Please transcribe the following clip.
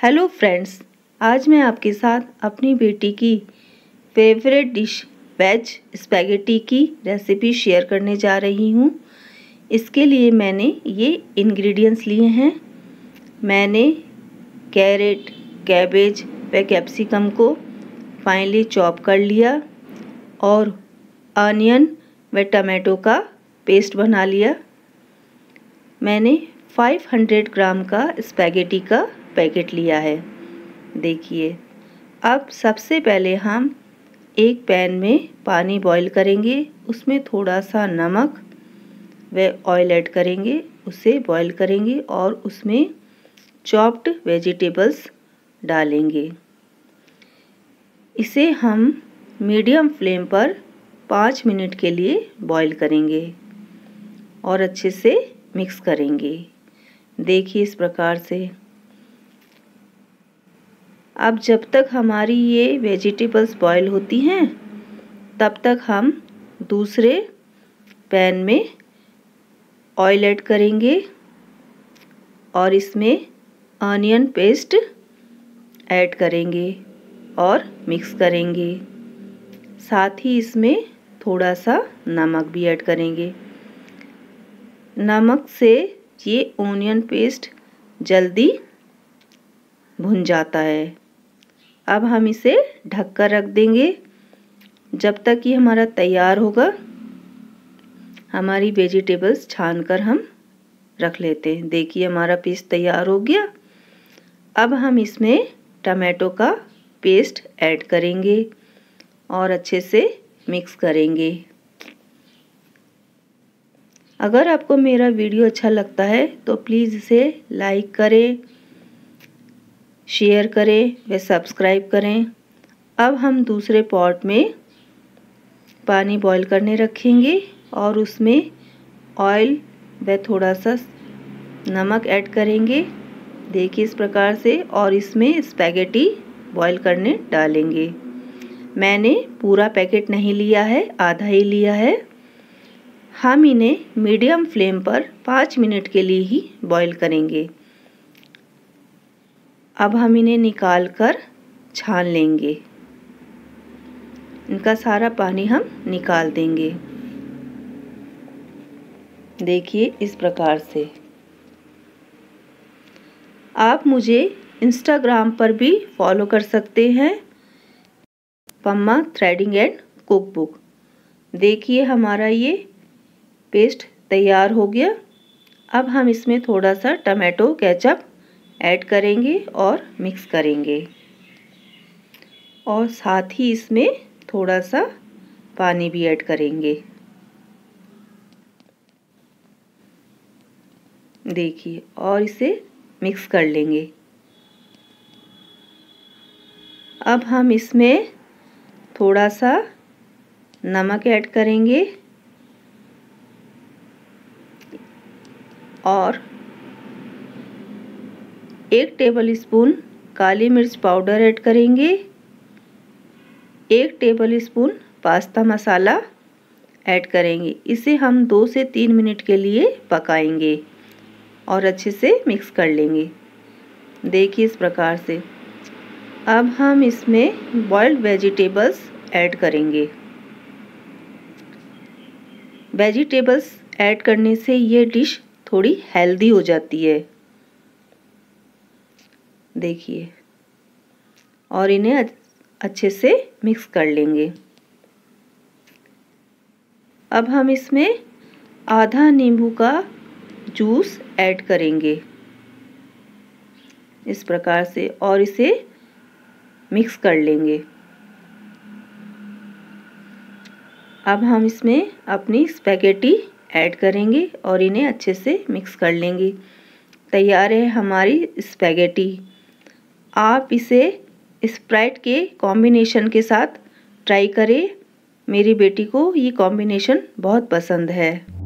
Hello friends, आज मैं आपके साथ अपनी बेटी की फेवरेट डिश वेज स्पैगेटी की रेसिपी शेयर करने जा रही हूँ। इसके लिए मैंने ये इंग्रेडिएंट्स लिए हैं। मैंने कैरेट, कैबेज व कैप्सिकम को फाइनली चॉप कर लिया और अनियन व टमाटो का पेस्ट बना लिया। मैंने 500 ग्राम का स्पैगेटी का पैकेट लिया है। देखिए, अब सबसे पहले हम एक पैन में पानी बॉईल करेंगे, उसमें थोड़ा सा नमक व ऑयल ऐड करेंगे, उसे बॉईल करेंगे और उसमें चॉप्ड वेजिटेबल्स डालेंगे। इसे हम मीडियम फ्लेम पर 5 मिनट के लिए बॉईल करेंगे और अच्छे से मिक्स करेंगे। देखिए, इस प्रकार से। अब जब तक हमारी ये वेजिटेबल्स बॉईल होती हैं, तब तक हम दूसरे पैन में ऑयल ऐड करेंगे और इसमें अनियन पेस्ट ऐड करेंगे और मिक्स करेंगे। साथ ही इसमें थोड़ा सा नमक भी ऐड करेंगे। नमक से ये अनियन पेस्ट जल्दी भुन जाता है। अब हम इसे ढककर रख देंगे जब तक ये हमारा तैयार होगा। हमारी वेजिटेबल्स छानकर हम रख लेते हैं। देखिए, हमारा पेस्ट तैयार हो गया। अब हम इसमें टमाटो का पेस्ट ऐड करेंगे और अच्छे से मिक्स करेंगे। अगर आपको मेरा वीडियो अच्छा लगता है तो प्लीज़ इसे लाइक करें, शेयर करें व सब्सक्राइब करें। अब हम दूसरे पॉट में पानी बॉईल करने रखेंगे और उसमें ऑयल व थोड़ा सा नमक ऐड करेंगे। देखिए, इस प्रकार से। और इसमें स्पैगेटी बॉईल करने डालेंगे। मैंने पूरा पैकेट नहीं लिया है, आधा ही लिया है। हम इन्हें मीडियम फ्लेम पर 5 मिनट के लिए ही बॉईल करेंगे। अब हम इन्हें निकाल कर छान लेंगे। इनका सारा पानी हम निकाल देंगे। देखिए, इस प्रकार से। आप मुझे इंस्टाग्राम पर भी फॉलो कर सकते हैं, पम्मा थ्रेडिंग एंड कुकबुक। देखिए, हमारा ये पेस्ट तैयार हो गया। अब हम इसमें थोड़ा सा टमाटो केचप ऐड करेंगे और मिक्स करेंगे और साथ ही इसमें थोड़ा सा पानी भी ऐड करेंगे। देखिए, और इसे मिक्स कर लेंगे। अब हम इसमें थोड़ा सा नमक ऐड करेंगे और 1 टेबलस्पून काली मिर्च पाउडर ऐड करेंगे। 1 टेबलस्पून पास्ता मसाला ऐड करेंगे। इसे हम 2 से 3 मिनट के लिए पकाएंगे और अच्छे से मिक्स कर लेंगे। देखिए, इस प्रकार से। अब हम इसमें बॉइल्ड वेजिटेबल्स ऐड करेंगे। वेजिटेबल्स ऐड करने से ये डिश थोड़ी हेल्दी हो जाती है। देखिए, और इन्हें अच्छे से मिक्स कर लेंगे। अब हम इसमें आधा नींबू का जूस ऐड करेंगे इस प्रकार से और इसे मिक्स कर लेंगे। अब हम इसमें अपनी स्पैगेटी ऐड करेंगे और इन्हें अच्छे से मिक्स कर लेंगे। तैयार है हमारी स्पैगेटी। आप इसे स्प्राइट के कॉम्बिनेशन के साथ ट्राई करें। मेरी बेटी को ये कॉम्बिनेशन बहुत पसंद है।